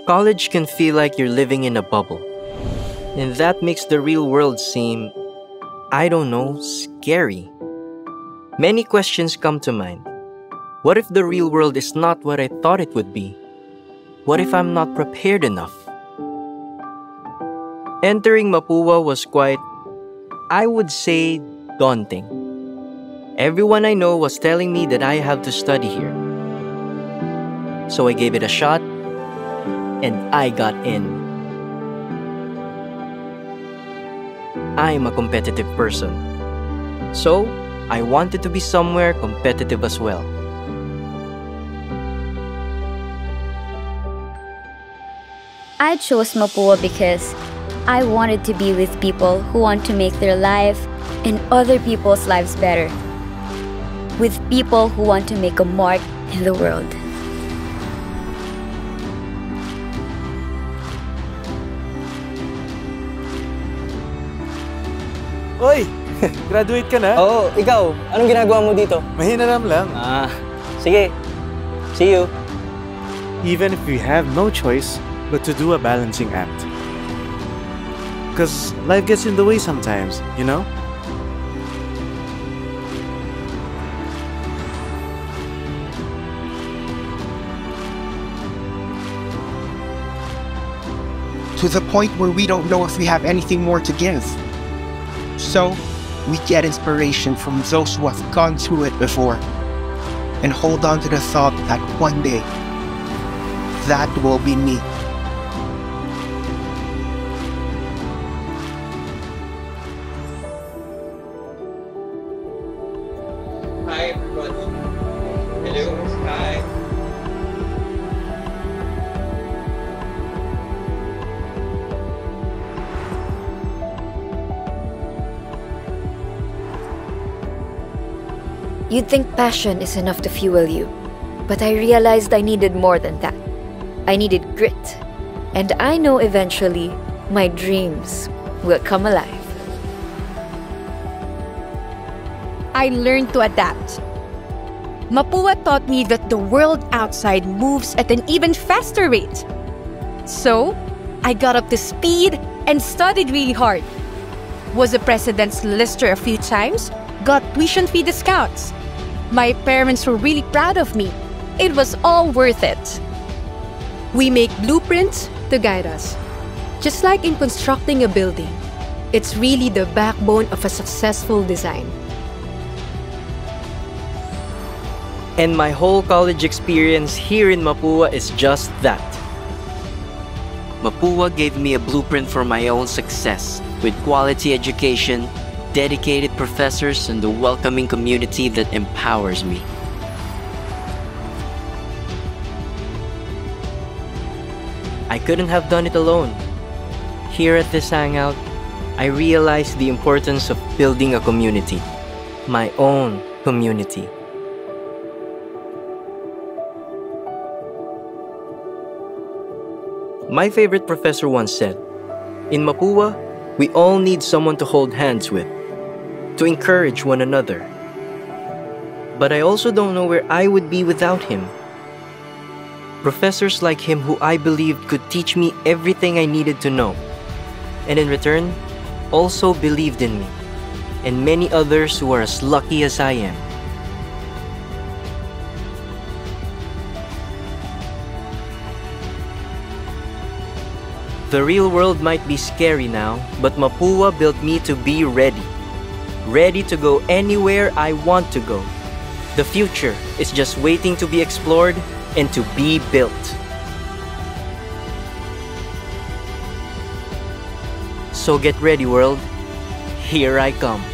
College can feel like you're living in a bubble. And that makes the real world seem, I don't know, scary. Many questions come to mind. What if the real world is not what I thought it would be? What if I'm not prepared enough? Entering Mapúa was quite, I would say, daunting. Everyone I know was telling me that I have to study here. So I gave it a shot, and I got in. I'm a competitive person, so I wanted to be somewhere competitive as well. I chose Mapúa because I wanted to be with people who want to make their life and other people's lives better. With people who want to make a mark in the world. Oy! Graduate ka na? Oo, ikaw. Anong ginagawa mo dito? Mahinaram lang. Sige. See you. Even if we have no choice but to do a balancing act. Because life gets in the way sometimes, you know? To the point where we don't know if we have anything more to give. So, we get inspiration from those who have gone through it before and hold on to the thought that one day, that will be me. Hi everybody. Hello. Hi. You'd think passion is enough to fuel you, but I realized I needed more than that. I needed grit, and I know eventually my dreams will come alive. I learned to adapt. Mapúa taught me that the world outside moves at an even faster rate. So, I got up to speed and studied really hard. Was a president's lister a few times, got tuition fee discounts. My parents were really proud of me. It was all worth it. We make blueprints to guide us. Just like in constructing a building, it's really the backbone of a successful design. And my whole college experience here in Mapúa is just that. Mapúa gave me a blueprint for my own success with quality education, dedicated professors, and a welcoming community that empowers me. I couldn't have done it alone. Here at this hangout, I realized the importance of building a community, my own community. My favorite professor once said, "In Mapúa, we all need someone to hold hands with, to encourage one another. But I also don't know where I would be without him." Professors like him who I believed could teach me everything I needed to know, and in return, also believed in me, and many others who are as lucky as I am. The real world might be scary now, but Mapúa built me to be ready. Ready to go anywhere I want to go. The future is just waiting to be explored and to be built. So get ready, world. Here I come.